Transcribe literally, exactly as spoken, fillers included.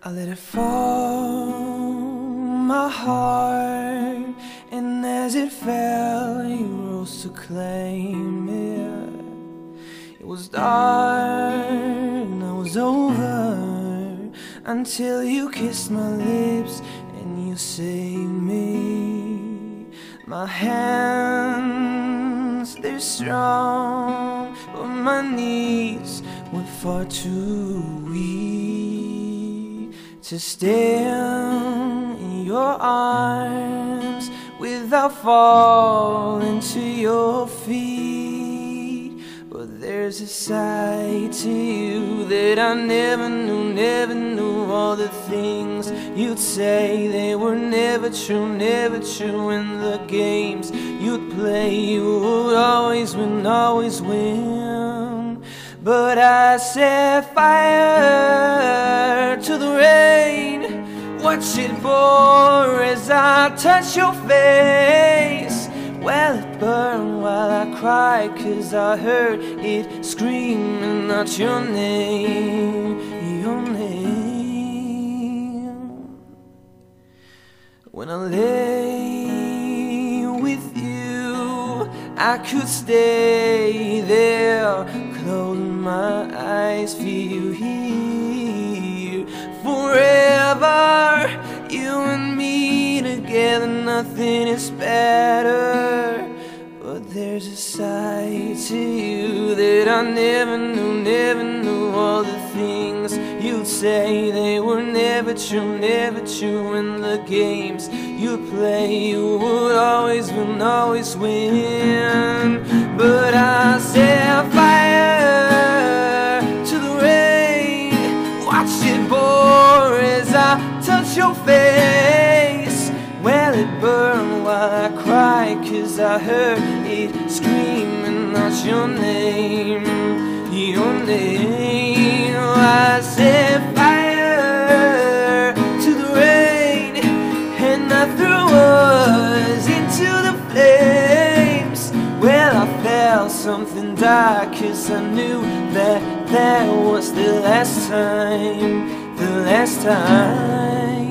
I let it fall, my heart, and as it fell, you rose to claim it. It was dark, and I was over, until you kissed my lips and you saved me. My hands, they're strong, but my knees were far too weak to stand in your arms without falling to your feet. But there's a side to you that I never knew, never knew. All the things you'd say, they were never true, never true. And the games you'd play, you would always win, always win. But I set fire to the rain, watch it pour as I touch your face. Well, it burned while I cried, 'cause I heard it screaming out your name, your name. When I lay with you, I could stay there, closing my eyes, feel you here forever. You and me together, nothing is better. But there's a side to you that I never knew, never knew. All the things you'd say, they were never true, never true. And the games you'd play, you would always win, always win. But I set fire to the rain, watch it pour as I touch your face. Well, it burned while I cried, 'cause I heard it screaming out your name, your name. I set fire to the rain, and I threw us into the flames. Well, I felt something dark, 'cause I knew that that was the last time, the last time.